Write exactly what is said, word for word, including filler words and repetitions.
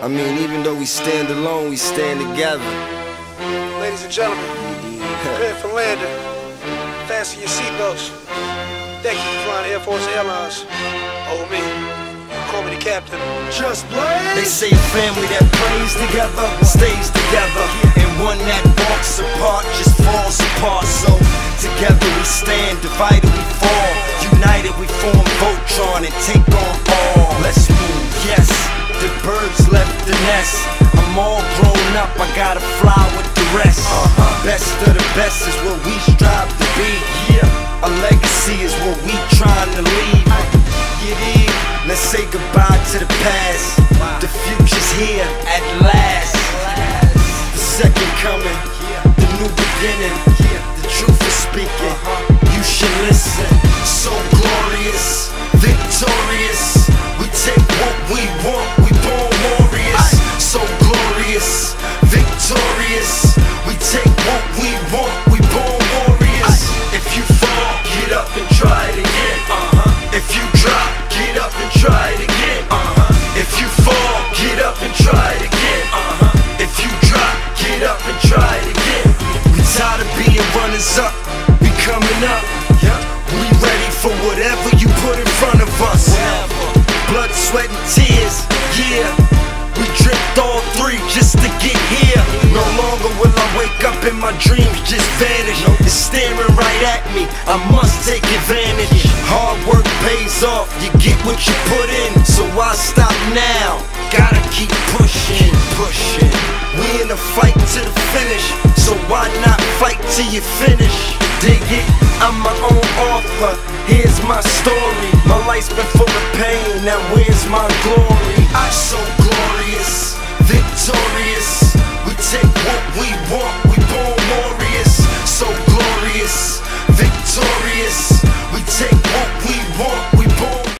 mean, even though we stand alone, we stand together. Ladies and gentlemen, prepare for landing. Fasten your seatbelts. Thank you for flying Air Force Airlines. Oh, me. Call me the captain. Just blaze. They say a family that prays together stays together, and one that walks apart just falls apart. So together we stand, divided we fall, united we form Voltron and take on all. Let's move, yes. The birds left the nest. I'm all grown up, I gotta fly with the rest. Uh-huh. Best of the best is what we strive to be. Yeah, a legacy is what we trying to leave. You dig? Let's say goodbye to the past. The future's here at last. The second coming, the new beginning. The truth is speaking, you should listen. So glorious, victorious. We take what we want, we born warriors. So glorious, victorious. We take what we want, we born warriors. If you fall, get up and try it again. Uh-huh. If you drop, get up and try it again. Uh-huh. If you fall, get up and try it again. Uh-huh. If you drop, get up and try it again. We tired of being runners up, we coming up. We ready for whatever you put in front of us. Blood, sweat, and tears, yeah. We dripped all three just to get here. No longer will I wake up and my dreams just vanish. It's staring right at me, I must take advantage. Hard work pays off, you get what you put in. So why stop now? Gotta keep pushing, pushing. We in a fight to the finish, so why not fight till you finish? Dig it? I'm my own author, here's my story. My life's been full of pain, now where's my glory? I